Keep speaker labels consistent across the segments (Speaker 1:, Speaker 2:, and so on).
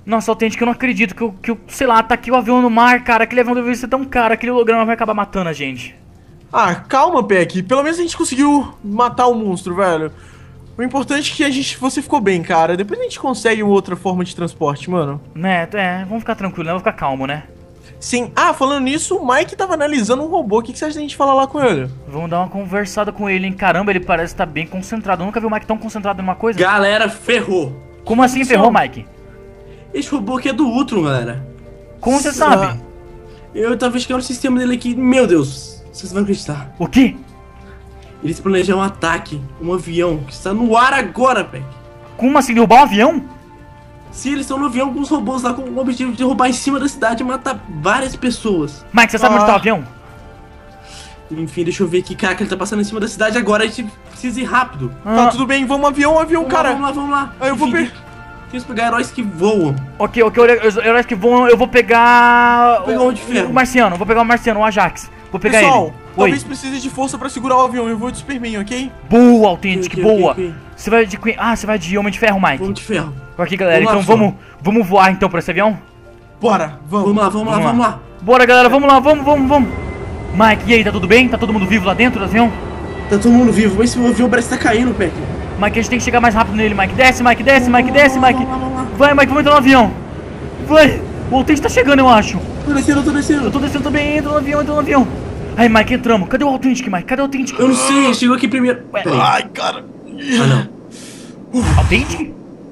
Speaker 1: Nossa, autêntico, eu não acredito sei lá, tá aqui o avião no mar, cara. Aquele avião deve ser tão caro, aquele holograma vai acabar matando a gente.
Speaker 2: Ah, calma, Peck. Pelo menos a gente conseguiu matar o monstro, velho. O importante é que você ficou bem, cara. Depois a gente consegue uma outra forma de transporte, mano.
Speaker 1: Né, vamos ficar tranquilo, né? Vamos ficar calmo, né?
Speaker 2: Sim. Ah, falando nisso, o Mike tava analisando um robô. O que você acha da gente falar lá com ele?
Speaker 1: Vamos dar uma conversada com ele, hein? Caramba, ele parece estar bem concentrado. Eu nunca vi o Mike tão concentrado em uma coisa.
Speaker 3: Galera, ferrou.
Speaker 1: Como assim ferrou, Mike?
Speaker 3: Esse robô aqui é do Ultron, galera.
Speaker 1: Como você sabe?
Speaker 3: Eu tava checando o sistema dele aqui. Meu Deus, vocês vão acreditar.
Speaker 1: O quê?
Speaker 3: Eles planejam um ataque, um avião que está no ar agora, Peck.
Speaker 1: Como assim, derrubar um avião?
Speaker 3: Se eles estão no avião com os robôs lá com o objetivo de derrubar em cima da cidade e matar várias pessoas.
Speaker 1: Mike, você sabe onde tá o avião?
Speaker 3: Enfim, deixa eu ver aqui. Caraca, ele tá passando em cima da cidade agora. A gente precisa ir rápido.
Speaker 2: Tá tudo bem, vamos avião, cara.
Speaker 3: Vamos lá.
Speaker 2: Ah, eu vou
Speaker 3: Enfim, temos que pegar heróis que voam.
Speaker 1: Ok, heróis que voam, eu vou pegar...
Speaker 3: Vou pegar um de ferro.
Speaker 1: O Marciano, vou pegar o Marciano, o Ajax. Vou pegar
Speaker 2: Pessoal,
Speaker 1: ele.
Speaker 2: talvez precise de força pra segurar o avião. Eu vou de Superman, ok?
Speaker 1: Boa, Authentic, boa.
Speaker 3: Ok.
Speaker 1: Você vai de Queen... Ah, você vai de Homem de Ferro, Mike.
Speaker 3: Vamos de ferro.
Speaker 1: Ok, galera,
Speaker 3: Vamos
Speaker 1: então
Speaker 3: lá,
Speaker 1: vamos voar então pra esse avião?
Speaker 2: Bora, vamos.
Speaker 3: Vamos lá.
Speaker 1: Bora, galera, vamos lá, vamos. Mike, e aí, tá tudo bem? Tá todo mundo vivo lá dentro do avião?
Speaker 3: Tá todo mundo vivo, mas esse avião parece que tá caindo, Peck.
Speaker 1: Mike, a gente tem que chegar mais rápido nele, Mike. Desce, Mike.
Speaker 3: Vamos lá.
Speaker 1: Vai, Mike, vamos entrar no avião. Vai. O Authentic tá chegando, eu acho.
Speaker 3: Tô descendo.
Speaker 1: Eu tô descendo também, entra no avião. Aí, Mike, entramos. Cadê o Authentic, Mike? Cadê o Authentic?
Speaker 3: Eu não sei, ele chegou aqui primeiro. Peraí.
Speaker 2: Ai, cara.
Speaker 3: Ah, não.
Speaker 1: Authentic?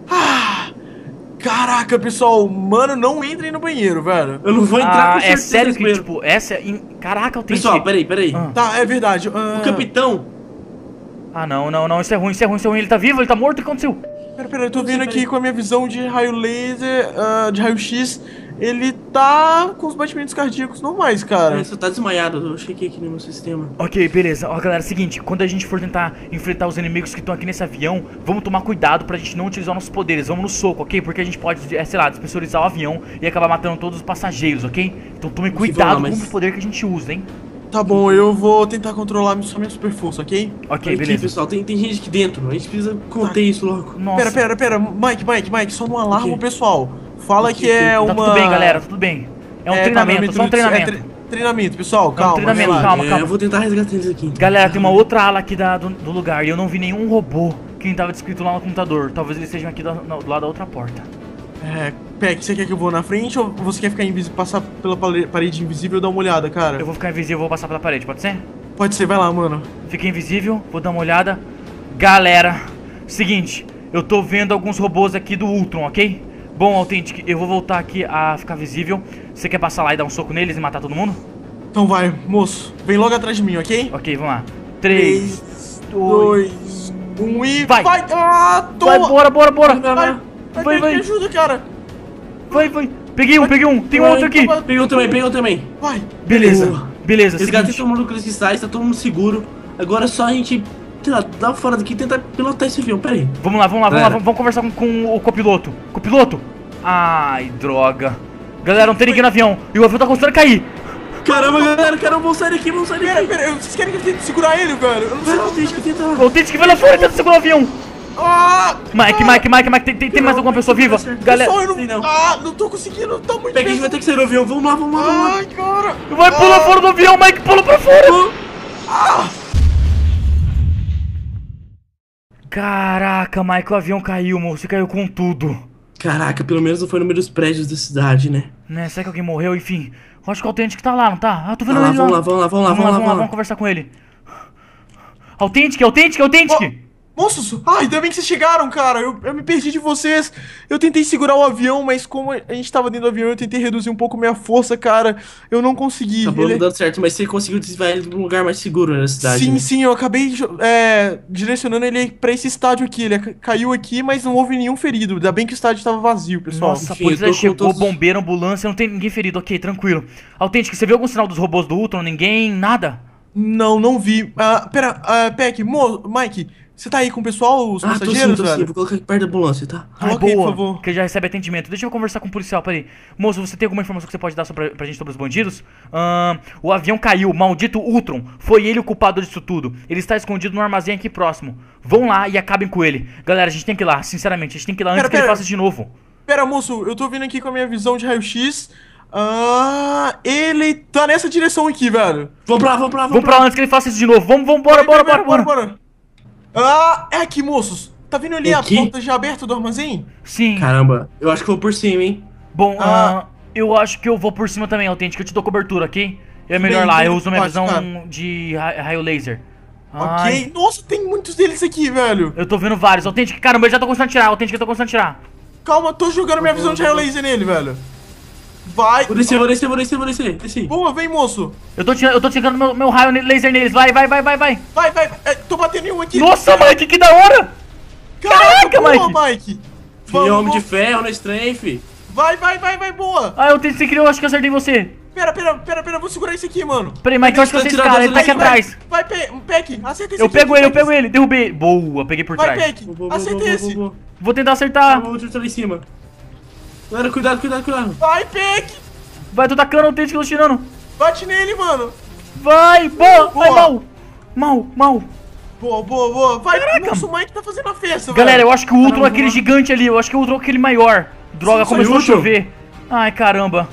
Speaker 2: Caraca, pessoal. Mano, não entrem no banheiro, velho.
Speaker 3: Eu não vou entrar com
Speaker 1: É
Speaker 3: certeza
Speaker 1: sério
Speaker 3: nesse
Speaker 1: que,
Speaker 3: banheiro.
Speaker 1: tipo, essa... Caraca, Authentic.
Speaker 3: Pessoal, peraí.
Speaker 2: Tá, é verdade.
Speaker 3: O capitão.
Speaker 1: Ah, não, isso é ruim. Ele tá vivo, ele tá morto, o que aconteceu?
Speaker 2: Pera, eu tô vendo aqui com a minha visão de raio laser, de raio-x. Ele tá com os batimentos cardíacos normais, cara.
Speaker 3: Ele só tá desmaiado, eu chequei aqui no meu sistema.
Speaker 1: Ok, beleza. Ó, galera, seguinte, quando a gente for tentar enfrentar os inimigos que estão aqui nesse avião, vamos tomar cuidado pra gente não utilizar nossos poderes. Vamos no soco, ok? Porque a gente pode, sei lá, despressurizar o avião e acabar matando todos os passageiros, ok? Então tome cuidado com o poder que a gente usa, hein?
Speaker 2: Tá bom, eu vou tentar controlar só minha super força, ok?
Speaker 1: Ok,
Speaker 3: Aqui,
Speaker 1: beleza.
Speaker 3: pessoal, tem gente aqui dentro. A gente precisa conter isso logo.
Speaker 1: Nossa.
Speaker 2: Pera. Mike, só não alarma
Speaker 3: Ok.
Speaker 2: o pessoal. Fala
Speaker 3: Ok,
Speaker 2: que é
Speaker 3: tá
Speaker 2: uma...
Speaker 1: Tá tudo bem, galera, tudo bem. É um treinamento, só um treinamento.
Speaker 2: Treinamento, pessoal, calma.
Speaker 1: treinamento,
Speaker 2: relaxa.
Speaker 1: calma.
Speaker 3: Eu vou tentar resgatar eles aqui. Então.
Speaker 1: Galera, tem uma outra ala aqui do lugar e eu não vi nenhum robô que nem tava descrito lá no computador. Talvez eles estejam aqui do lado da outra porta.
Speaker 2: Peck, você quer que eu vou na frente ou você quer ficar invisível, passar pela parede invisível e dar uma olhada, cara?
Speaker 1: Eu vou ficar invisível, vou passar pela parede, pode ser?
Speaker 2: Pode ser, vai lá, mano.
Speaker 1: Fica invisível, vou dar uma olhada. Galera, seguinte, eu tô vendo alguns robôs aqui do Ultron, ok? Bom, Authentic, eu vou voltar aqui a ficar visível. Você quer passar lá e dar um soco neles e matar todo mundo?
Speaker 2: Então vai, moço. Vem logo atrás de mim, ok?
Speaker 1: Ok, vamos lá. 3, 2,
Speaker 2: 1 e...
Speaker 1: vai!
Speaker 2: Ah,
Speaker 1: Vai,
Speaker 2: toma!
Speaker 1: bora!
Speaker 2: Vai, me ajuda, cara!
Speaker 1: Vai! Peguei um, tem um outro aqui!
Speaker 3: Peguei um também.
Speaker 2: Vai!
Speaker 1: Beleza,
Speaker 3: Resgatei
Speaker 1: seguinte.
Speaker 3: todo mundo com os cristais, tá todo mundo seguro. Agora é só a gente, sei lá, dar fora daqui e tentar pilotar esse avião, peraí.
Speaker 1: Vamos lá, vamos conversar com o copiloto. Copiloto! Ai, droga. Galera, não tem ninguém no avião. E o avião tá começando a cair.
Speaker 3: Caramba, galera, vamos sair daqui.
Speaker 2: Pera, vocês querem que eu tente segurar ele, velho? Eu não sei
Speaker 3: Não,
Speaker 2: como...
Speaker 3: deixa que tentar.
Speaker 1: O Authentic vai lá fora e tenta segurar o avião.
Speaker 2: Ah!
Speaker 1: Mike, tem mais alguma pessoa viva? Galera,
Speaker 2: Pessoal, eu
Speaker 3: Sei não.
Speaker 2: não tô conseguindo, tá muito
Speaker 3: Pega, a gente vai ter que sair do avião, vamos lá.
Speaker 2: Ai, cara!
Speaker 1: vai pular fora do avião, Mike, pula pra fora. Caraca, Mike, o avião caiu, moço, você caiu com tudo.
Speaker 3: Caraca, pelo menos não foi no meio dos prédios da cidade, né?
Speaker 1: Né, será que alguém morreu? Enfim, eu acho que o Authentic tá lá, não tá? Ah, tô vendo
Speaker 3: Vai lá,
Speaker 1: ele
Speaker 3: vamos lá.
Speaker 1: Vamos conversar com ele. Authentic!
Speaker 2: Moços, ainda bem que vocês chegaram, cara. Eu me perdi de vocês. Eu tentei segurar o avião, mas como a gente tava dentro do avião, eu tentei reduzir um pouco minha força, cara. Eu não consegui.
Speaker 3: Acabou não dando certo, mas você conseguiu desviar ele pra um lugar mais seguro na cidade.
Speaker 2: Sim,
Speaker 3: né?
Speaker 2: sim, eu acabei direcionando ele pra esse estádio aqui. Ele caiu aqui, mas não houve nenhum ferido. Ainda bem que o estádio tava vazio, pessoal.
Speaker 1: Nossa, a
Speaker 3: Enfim,
Speaker 1: polícia
Speaker 3: eu tô com
Speaker 1: chegou,
Speaker 3: todos-
Speaker 1: bombeiro, ambulância, não tem ninguém ferido. Ok, tranquilo. Authentic, você viu algum sinal dos robôs do Ultron? Ninguém? Nada?
Speaker 2: Não vi. Peck, Mike, você tá aí com o pessoal, os
Speaker 3: Tô sim,
Speaker 2: passageiros,
Speaker 3: tô sim.
Speaker 2: velho?
Speaker 3: Vou colocar aqui perto da ambulância, tá?
Speaker 2: Coloca aí, por favor.
Speaker 1: Que já recebe atendimento. Deixa eu conversar com o policial, peraí. Moço, você tem alguma informação que você pode dar pra gente sobre os bandidos? O avião caiu, maldito Ultron. Foi ele o culpado disso tudo. Ele está escondido no armazém aqui próximo. Vão lá e acabem com ele. Galera, a gente tem que ir lá, sinceramente. A gente tem que ir lá antes que ele faça isso de novo.
Speaker 2: Pera, moço, eu tô vindo aqui com a minha visão de raio-x. Ele tá nessa direção aqui, velho.
Speaker 3: Vamos pra lá,
Speaker 1: Vamos pra lá antes que ele faça isso de novo. Vamos, bora, bora.
Speaker 2: É aqui, moços. Tá vendo ali
Speaker 3: Aqui?
Speaker 2: a porta já aberta do armazém?
Speaker 1: Sim.
Speaker 3: Caramba, eu acho que eu vou por cima, hein?
Speaker 1: Bom, eu acho que eu vou por cima também, Autêntico. Eu te dou cobertura, ok? É melhor
Speaker 2: Bem,
Speaker 1: lá,
Speaker 2: bem,
Speaker 1: eu uso minha
Speaker 2: pode,
Speaker 1: visão
Speaker 2: cara.
Speaker 1: de raio laser.
Speaker 2: Ok. Nossa, tem muitos deles aqui, velho.
Speaker 1: Eu tô vendo vários. Autêntico, caramba, eu já tô começando a tirar. Autêntico, eu tô começando a tirar.
Speaker 2: Calma, tô jogando minha visão de raio laser nele, velho. Vai.
Speaker 3: Vou descer. Desci.
Speaker 2: Boa, vem, moço.
Speaker 1: Eu tô tirando meu raio laser neles. Vai.
Speaker 2: Vai. Tô batendo em um aqui.
Speaker 1: Nossa, Mike, que da hora! Caraca,
Speaker 2: boa, Mike.
Speaker 3: Fui homem de ferro na strength.
Speaker 2: Vai, boa.
Speaker 1: Eu tenho que eu acho que eu acertei você.
Speaker 2: Pera, vou segurar isso aqui, mano.
Speaker 1: Peraí, Mike, eu acho que eu sei esse cara, ele tá aqui atrás.
Speaker 2: Vai, Peck, acerta esse
Speaker 1: Eu
Speaker 2: aqui.
Speaker 1: pego ele, derrubei. Boa, peguei por
Speaker 2: Vai,
Speaker 1: trás.
Speaker 2: Peck, acerta esse.
Speaker 1: Vou tentar acertar.
Speaker 3: Vou tirar lá em cima. Galera, cuidado.
Speaker 2: Vai, Peck.
Speaker 1: Vai, tô tacando o tente que eu tô tirando.
Speaker 2: Bate nele, mano.
Speaker 1: Vai, boa, vai,
Speaker 2: Boa.
Speaker 1: mal.
Speaker 2: Boa. Vai,
Speaker 1: Caraca.
Speaker 2: nossa, o Mike tá fazendo a festa,
Speaker 1: Galera,
Speaker 2: velho.
Speaker 1: eu acho que o Ultron é
Speaker 3: Caramba,
Speaker 1: aquele
Speaker 3: mano.
Speaker 1: gigante ali, eu acho que o Ultron é aquele maior. Droga,
Speaker 3: Sim,
Speaker 1: começou a
Speaker 3: Ultron.
Speaker 1: chover. Ai, caramba.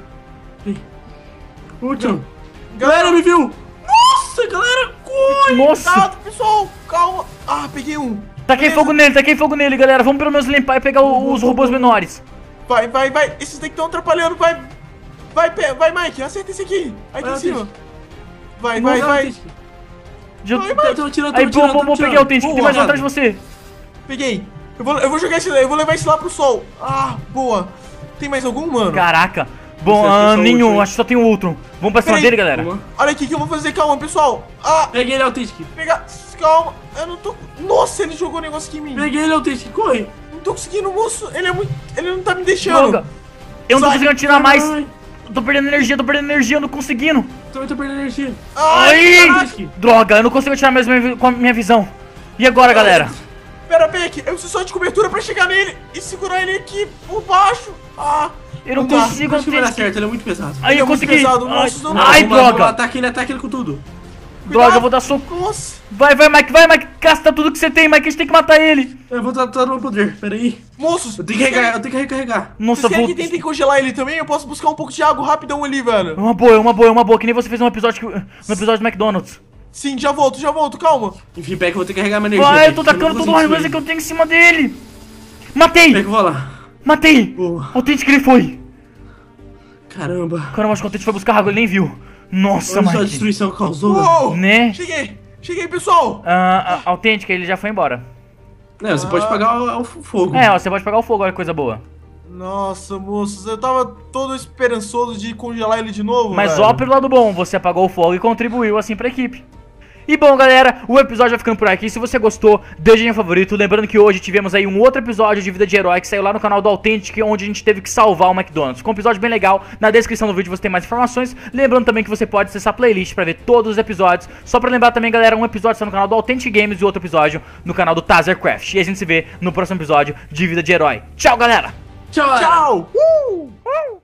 Speaker 3: Ultron. Galera, me viu? Nossa, galera, corre.
Speaker 1: Nossa,
Speaker 2: Cuidado, pessoal, calma. Peguei um.
Speaker 1: taquei fogo nele, galera. Vamos pelo menos limpar e pegar os robôs menores.
Speaker 2: Vai. Esses daqui estão atrapalhando, vai, Mike, acerta esse aqui. Aqui em cima. Vai.
Speaker 1: Já-
Speaker 3: Tô tirando.
Speaker 1: Aí, bom, peguei o tente, tem mais um atrás de você.
Speaker 2: Peguei. Eu vou jogar esse daí, eu vou levar esse lá pro sol. Boa. Tem mais algum, mano?
Speaker 1: Caraca. Bom,
Speaker 3: Você acha que é só o
Speaker 1: nenhum,
Speaker 3: Ultron,
Speaker 1: acho que só tem o Ultron. Vamos pra cima
Speaker 2: Peraí.
Speaker 1: dele, galera.
Speaker 3: Vamos.
Speaker 2: Olha aqui que eu vou fazer, calma, pessoal.
Speaker 3: Peguei ele, Autistic.
Speaker 2: Calma, eu não tô... Nossa, ele jogou um negócio aqui em mim.
Speaker 3: Peguei ele, Autistic. Corre.
Speaker 2: Não tô conseguindo, moço. Ele não tá me deixando.
Speaker 1: Droga. Eu não tô
Speaker 2: Sai.
Speaker 1: conseguindo tirar mais.
Speaker 3: Ai,
Speaker 1: Eu tô perdendo energia, eu não conseguindo.
Speaker 3: também tô perdendo energia.
Speaker 1: Ai!
Speaker 3: Autistic.
Speaker 1: Droga, eu não consigo tirar mais com a minha visão. E agora, galera?
Speaker 2: Pera, Peck, eu preciso só de cobertura pra chegar nele e segurar ele aqui por baixo.
Speaker 1: Eu não
Speaker 2: Não dá.
Speaker 1: consigo.
Speaker 3: Acho que vai dar certo, ele é muito pesado.
Speaker 1: Aí
Speaker 2: Ele
Speaker 1: eu
Speaker 2: é muito
Speaker 1: consegui.
Speaker 2: pesado,
Speaker 1: Ai,
Speaker 2: nossa, não dá.
Speaker 1: ai,
Speaker 3: Vamos lá,
Speaker 1: droga.
Speaker 3: ataca ele com tudo.
Speaker 1: Droga, eu vou dar soco.
Speaker 2: Nossa.
Speaker 1: Vai, Mike, gasta tudo que você tem, Mike, a gente tem que matar ele.
Speaker 3: Eu vou tratar o meu poder, peraí.
Speaker 2: Moços,
Speaker 3: Eu tenho que recarregar.
Speaker 1: Nossa,
Speaker 2: vocês querem
Speaker 1: vou...
Speaker 2: que tentem congelar ele também? Eu posso buscar um pouco de água rapidão ali, velho.
Speaker 1: Uma boa, que nem você fez no episódio do McDonald's.
Speaker 2: Sim, já volto, calma.
Speaker 3: Enfim, Peck, eu vou ter que carregar minha energia.
Speaker 1: Vai, eu tô
Speaker 3: Peck,
Speaker 1: tacando
Speaker 3: não
Speaker 1: todo o
Speaker 3: consigo
Speaker 1: raio laser
Speaker 3: destruir.
Speaker 1: que eu tenho em cima dele. Matei,
Speaker 3: Peck, eu vou lá.
Speaker 1: matei.
Speaker 3: Boa.
Speaker 1: O tente que ele foi.
Speaker 3: Caramba.
Speaker 1: Caramba, acho que o tente foi buscar água, ele nem viu. Nossa,
Speaker 3: Olha só a
Speaker 1: Mike.
Speaker 3: destruição que causou. velho.
Speaker 2: Uou!
Speaker 1: Né?
Speaker 2: Cheguei, pessoal.
Speaker 1: Autêntica, ele já foi embora.
Speaker 3: Não, você pode pagar o fogo.
Speaker 1: É, ó, você pode pegar o fogo, olha que coisa boa.
Speaker 2: Nossa, moços, eu tava todo esperançoso de congelar ele de novo,
Speaker 1: Mas
Speaker 2: velho.
Speaker 1: ó, pelo lado bom, você apagou o fogo e contribuiu assim pra equipe. E bom, galera, o episódio vai ficando por aqui. Se você gostou, deixe em favorito. Lembrando que hoje tivemos aí um outro episódio de Vida de Herói que saiu lá no canal do Authentic, onde a gente teve que salvar o McDonald's. Com um episódio bem legal. Na descrição do vídeo você tem mais informações. Lembrando também que você pode acessar a playlist pra ver todos os episódios. Só pra lembrar também, galera, um episódio está no canal do Authentic Games e outro episódio no canal do Tazercraft. E a gente se vê no próximo episódio de Vida de Herói. Tchau, galera!
Speaker 3: Tchau!
Speaker 2: Tchau!